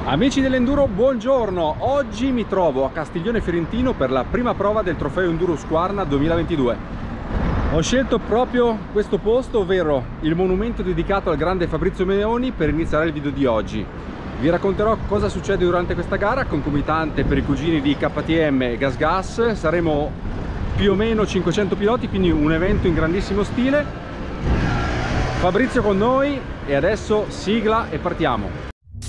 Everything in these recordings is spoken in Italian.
Amici dell'Enduro, buongiorno! Oggi mi trovo a Castiglione Fiorentino per la prima prova del trofeo Enduro Husqvarna 2022. Ho scelto proprio questo posto, ovvero il monumento dedicato al grande Fabrizio Meoni, per iniziare il video di oggi. Vi racconterò cosa succede durante questa gara, concomitante per i cugini di KTM e GasGas. Saremo più o meno 500 piloti, quindi un evento in grandissimo stile. Fabrizio con noi e adesso sigla e partiamo.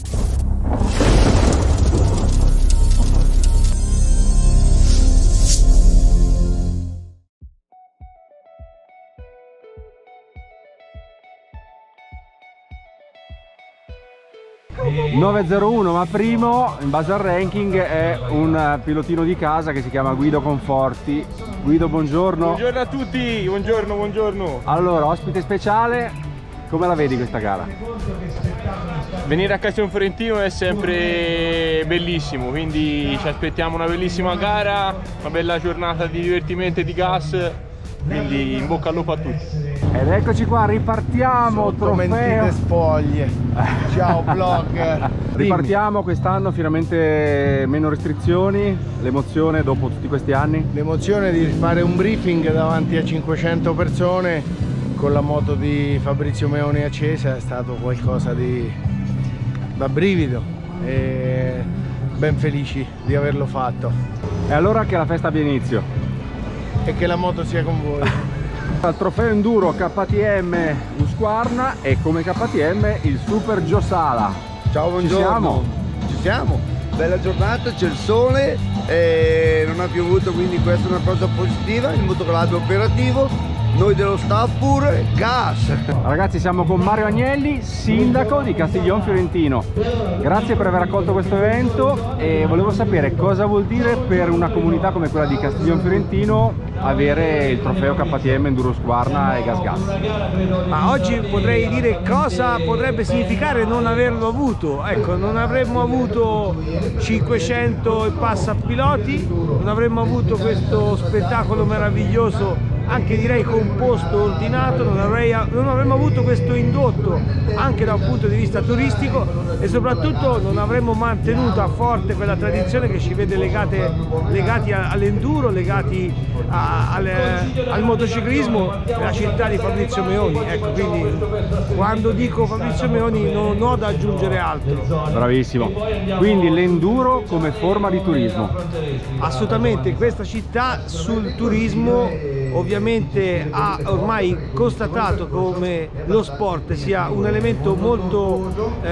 901, ma primo in base al ranking è un pilotino di casa che si chiama Guido Conforti. Guido, buongiorno. Buongiorno a tutti, buongiorno, buongiorno. Allora, ospite speciale, come la vedi questa gara? Venire a Castiglione Fiorentino è sempre bellissimo, quindi ci aspettiamo una bellissima gara, una bella giornata di divertimento e di gas, quindi in bocca al lupo a tutti. Ed eccoci qua, ripartiamo, trofeo spoglie. Ciao blog. Ripartiamo quest'anno, finalmente meno restrizioni. L'emozione dopo tutti questi anni? L'emozione di fare un briefing davanti a 500 persone con la moto di Fabrizio Meoni accesa è stato qualcosa da brivido e ben felici di averlo fatto. E allora che la festa abbia inizio e che la moto sia con voi. Al trofeo Enduro KTM Husqvarna e come KTM il Super Gio Sala. Ciao, buongiorno. Ci siamo? Ci siamo, bella giornata, c'è il sole, non ha piovuto, quindi questa è una cosa positiva, il motoclub è operativo, noi dello staff pure, gas! Ragazzi, siamo con Mario Agnelli, sindaco di Castiglione Fiorentino. Grazie per aver accolto questo evento e volevo sapere cosa vuol dire per una comunità come quella di Castiglione Fiorentino avere il trofeo KTM Enduro Husqvarna e GasGas. Ma oggi potrei dire cosa potrebbe significare non averlo avuto. Ecco, non avremmo avuto 500 e passa piloti, non avremmo avuto questo spettacolo meraviglioso, anche direi composto, ordinato, non avremmo avuto questo indotto anche da un punto di vista turistico e soprattutto non avremmo mantenuto a forte quella tradizione che ci vede legati all'enduro, legati al motociclismo nella città di Fabrizio Meoni. Ecco, quindi quando dico Fabrizio Meoni non ho da aggiungere altro. Bravissimo. Quindi l'enduro come forma di turismo. Assolutamente, questa città sul turismo ovviamente ha ormai constatato come lo sport sia un elemento molto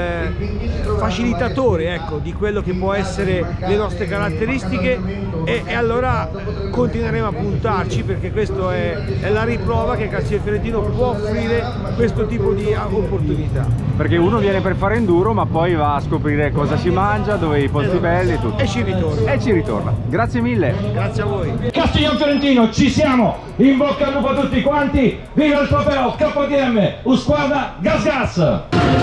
facilitatore, ecco, di quello che può essere le nostre caratteristiche e allora continueremo a puntarci, perché questo è la riprova che Castiglione Fiorentino può offrire questo tipo di opportunità. Perché uno viene per fare enduro ma poi va a scoprire cosa si mangia, dove i posti belli e tutto. E ci ritorna. E ci ritorna. Grazie mille. Grazie a voi. Castiglione Fiorentino, ci siamo! In bocca al lupo a tutti quanti! Viva il trofeo KTM Husqvarna GasGas!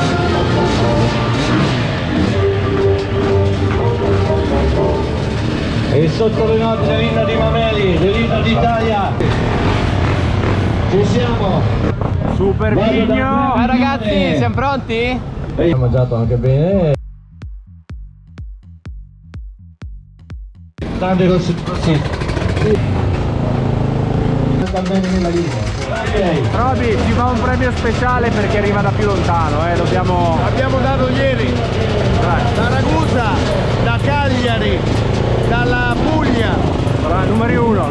E sotto le note dell'inno di Mameli, dell'inno d'Italia, ci siamo! Super Vigno! Ciao ragazzi, siamo pronti? Abbiamo mangiato anche bene. Tante cose, sì. Sta bene nella linea. Roby, ci fa un premio speciale perché arriva da più lontano, dobbiamo... Abbiamo dato ieri da Ragusa, da Cagliari, dalla Puglia. Numero uno.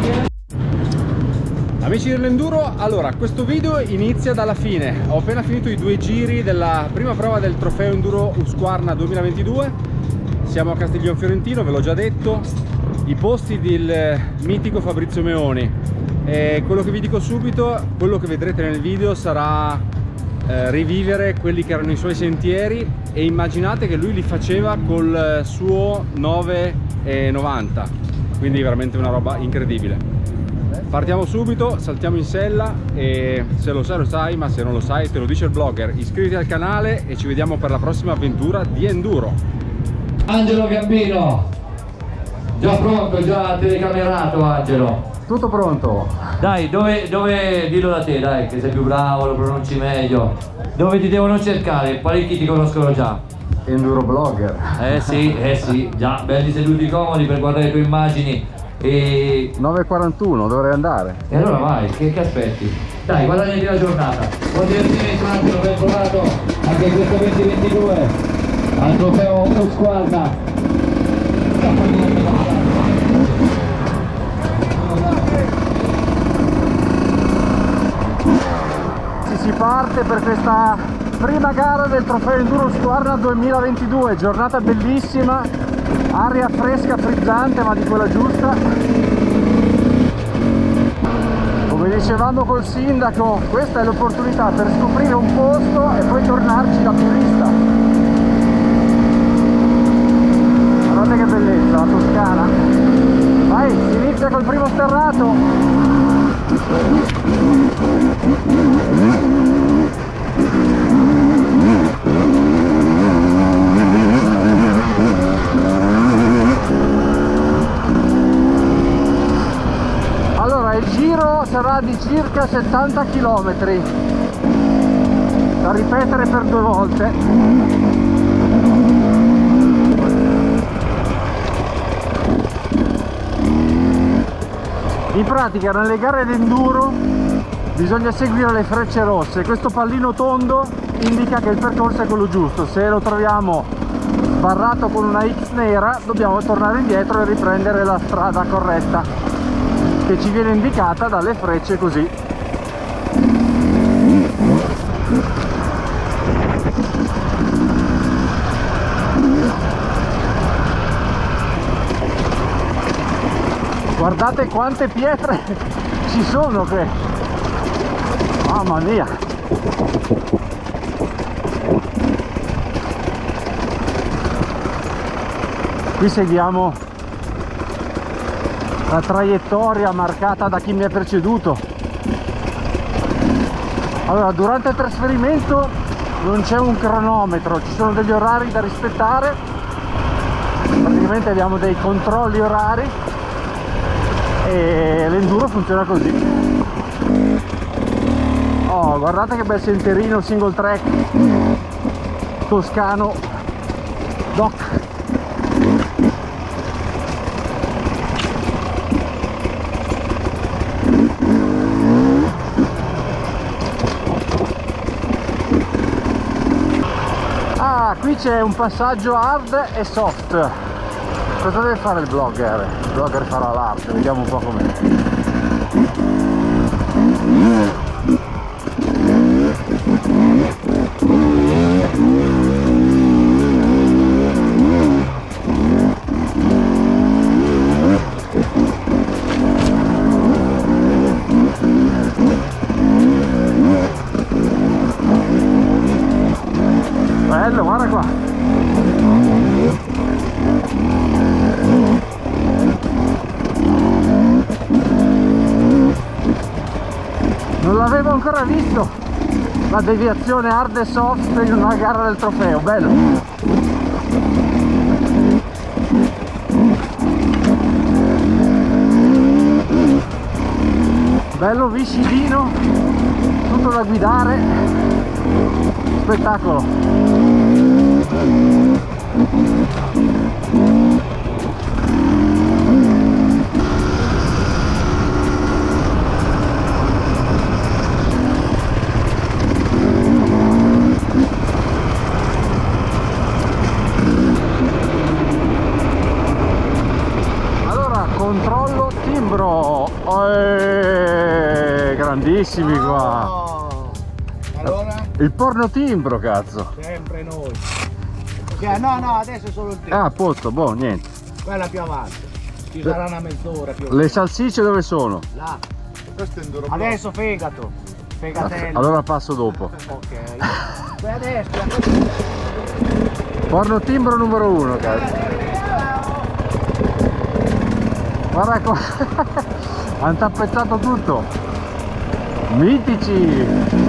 Amici dell'Enduro, allora questo video inizia dalla fine. Ho appena finito i 2 giri della prima prova del trofeo Enduro Husqvarna 2022. Siamo a Castiglione Fiorentino, ve l'ho già detto, i posti del mitico Fabrizio Meoni. E quello che vi dico subito, quello che vedrete nel video sarà rivivere quelli che erano i suoi sentieri, e immaginate che lui li faceva col suo 990, quindi veramente una roba incredibile. Partiamo subito, saltiamo in sella e se lo sai lo sai, ma se non lo sai te lo dice il blogger. Iscriviti al canale e ci vediamo per la prossima avventura di enduro. Angelo Gambino, già pronto, già telecamerato Angelo. Tutto pronto? Dai, dove, dillo da te, dai, che sei più bravo, lo pronunci meglio. Dove ti devono cercare? Parecchi ti conoscono già. enduro blogger. Sì, già belli seduti comodi per guardare le tue immagini. E 9:41 dovrei andare. E allora vai, che aspetti? Dai, guadagnati la giornata. Buon divertimento un attimo, ben provato anche questo 2022 al trofeo Husqvarna. Si parte per questa prima gara del trofeo enduro Husqvarna 2022, giornata bellissima, aria fresca, frizzante, ma di quella giusta. Come dicevamo col sindaco, questa è l'opportunità per scoprire un posto e poi tornarci da turista. Guardate che bellezza, la Toscana. Vai, si inizia col primo sterrato. Allora, il giro sarà di circa 70 km da ripetere per 2 volte. In pratica nelle gare d'enduro bisogna seguire le frecce rosse. Questo pallino tondo indica che il percorso è quello giusto. Se lo troviamo sbarrato con una X nera dobbiamo tornare indietro e riprendere la strada corretta che ci viene indicata dalle frecce così. Guardate quante pietre ci sono qui, mamma mia. Qui seguiamo la traiettoria marcata da chi mi ha preceduto. Allora, durante il trasferimento non c'è un cronometro, ci sono degli orari da rispettare, praticamente abbiamo dei controlli orari e l'enduro funziona così. Oh, guardate che bel sentierino single track toscano doc. Ah, qui c'è un passaggio hard e soft. Cosa deve fare il blogger? Il blogger farà l'arte, vediamo un po' com'è. Bello, guarda qua. Non l'avevo ancora visto la deviazione hard e soft in una gara del trofeo, bello. Bello viscidino, tutto da guidare, spettacolo. Controllo timbro, grandissimi qua. Allora? Il porno timbro, cazzo. Sempre noi. No, adesso è solo il tempo. Ah, a posto, boh, niente. Quella più avanti. Ci sarà una mezz'ora più. Le salsicce dove sono? Là. Adesso fegato. Fegatello. Allora passo dopo. Ok. Vai a destra. Porno timbro numero 1, cazzo. Guarda qua, hanno tappezzato tutto, mitici.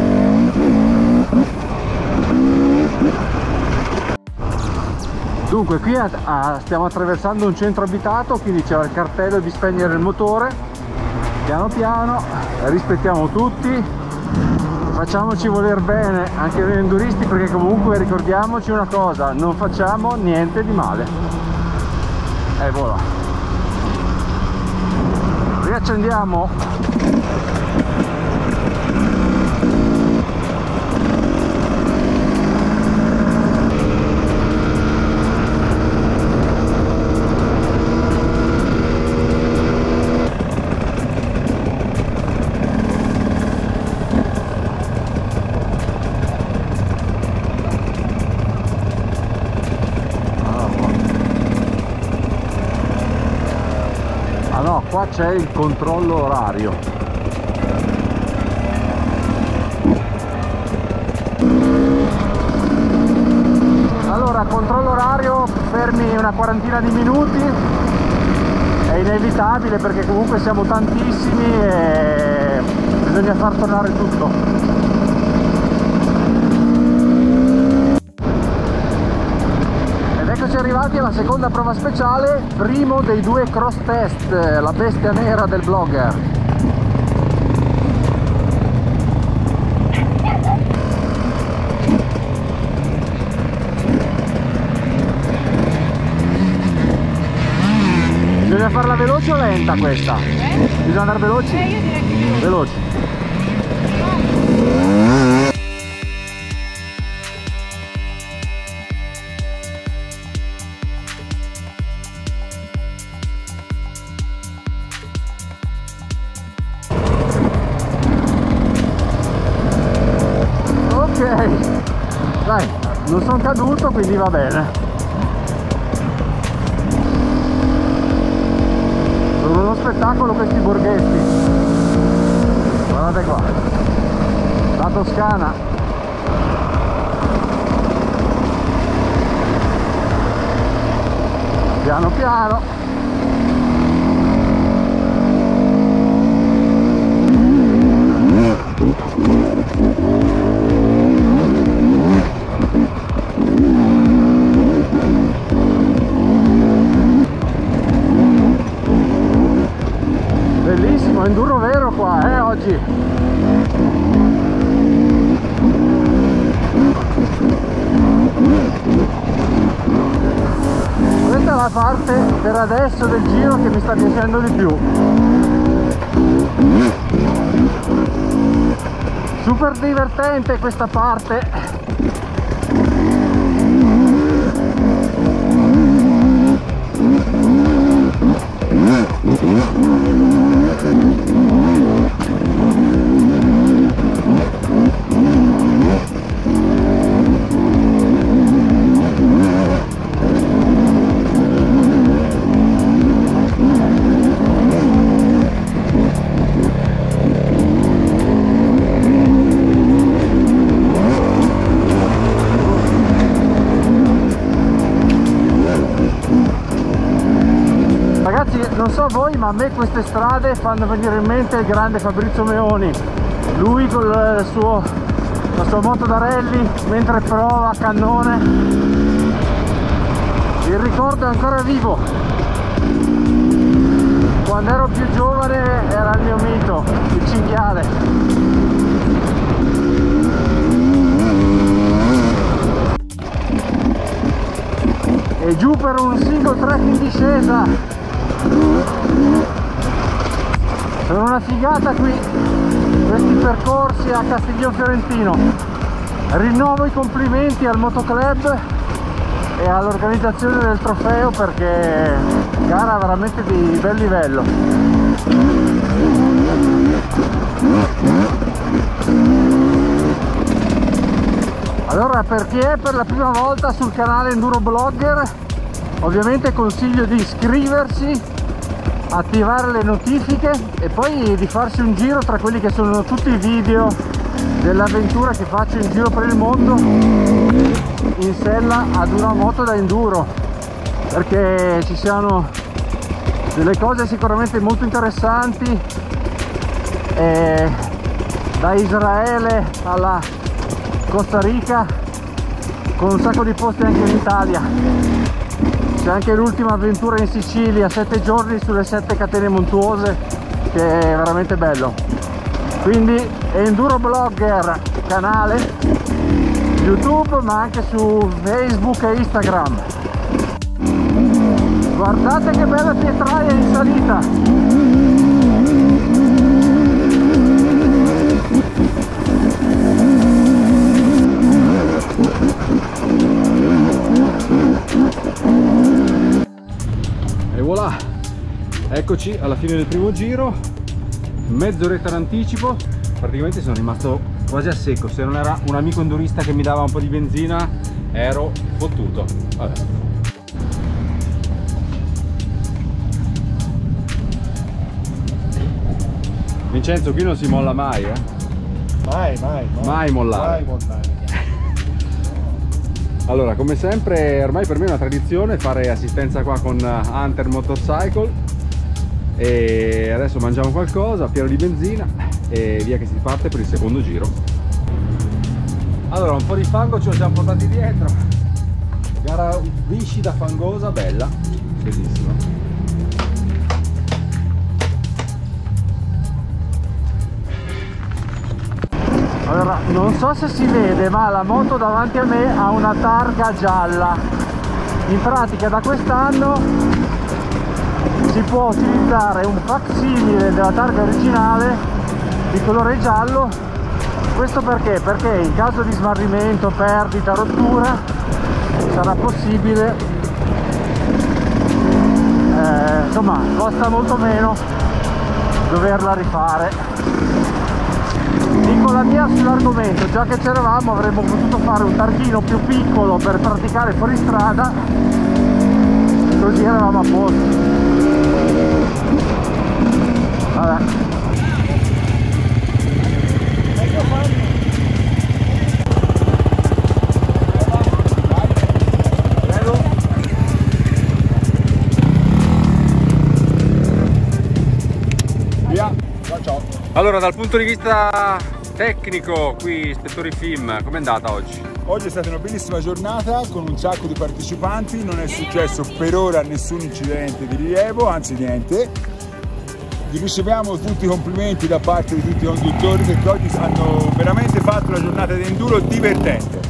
Dunque qui stiamo attraversando un centro abitato, quindi c'è il cartello di spegnere il motore. Piano piano, rispettiamo tutti, facciamoci voler bene anche noi enduristi, perché comunque ricordiamoci una cosa, non facciamo niente di male. E voilà, riaccendiamo. No, qua c'è il controllo orario. Allora, controllo orario, fermi una quarantina di minuti, è inevitabile perché comunque siamo tantissimi e bisogna far tornare tutto. Eccoci arrivati alla seconda prova speciale, primo dei due cross test, la bestia nera del blogger. Bisogna farla veloce o lenta questa? Bisogna andare veloci? Io direi che veloci. Dai, non sono caduto, quindi va bene. Sono uno spettacolo questi borghetti. Guardate qua, la Toscana. Piano piano. Bellissimo, enduro vero qua, oggi. Questa è la parte per adesso del giro che mi sta piacendo di più. Super divertente questa parte. Non so voi, ma a me queste strade fanno venire in mente il grande Fabrizio Meoni. Lui con la sua moto da rally mentre prova a cannone. Il ricordo è ancora vivo. Quando ero più giovane era il mio mito, il cinghiale. E giù per un single track in discesa. Sono una figata qui questi percorsi a Castiglion Fiorentino. Rinnovo i complimenti al motoclub e all'organizzazione del trofeo, perché gara veramente di bel livello. Allora, per chi è per la prima volta sul canale Enduro Blogger, ovviamente consiglio di iscriversi, attivare le notifiche e poi di farsi un giro tra quelli che sono tutti i video dell'avventura che faccio in giro per il mondo in sella ad una moto da enduro, perché ci sono delle cose sicuramente molto interessanti, da Israele alla Costa Rica, con un sacco di posti anche in Italia. C'è anche l'ultima avventura in Sicilia, 7 giorni sulle 7 catene montuose, che è veramente bello. Quindi Enduro Blogger canale YouTube ma anche su Facebook e Instagram. Guardate che bella pietraia in salita. E voilà, eccoci alla fine del primo giro, mezz'oretta d'anticipo. Praticamente sono rimasto quasi a secco, se non era un amico endurista che mi dava un po' di benzina ero fottuto. Vabbè. Vincenzo, qui non si molla mai, eh? Mai mollare. Allora, come sempre, ormai per me è una tradizione fare assistenza qua con Hunter Motorcycle. E adesso mangiamo qualcosa, pieno di benzina e via che si parte per il secondo giro. Allora, un po' di fango ce lo siamo portati dietro. Gara viscida, fangosa, bella, bellissima. Allora, non so se si vede, ma la moto davanti a me ha una targa gialla. In pratica da quest'anno si può utilizzare un facsimile della targa originale di colore giallo. Questo perché? Perché in caso di smarrimento, perdita, rottura sarà possibile, insomma costa molto meno doverla rifare. Dico la mia sull'argomento, già che c'eravamo avremmo potuto fare un targhino più piccolo per praticare fuori strada, così eravamo a posto. Vabbè. Via. Ciao. Allora, dal punto di vista tecnico, qui ispettori film, com'è andata oggi? Oggi è stata una bellissima giornata con un sacco di partecipanti, non è successo per ora nessun incidente di rilievo, anzi niente. Riceviamo tutti i complimenti da parte di tutti i conduttori perché oggi hanno veramente fatto una giornata di enduro divertente.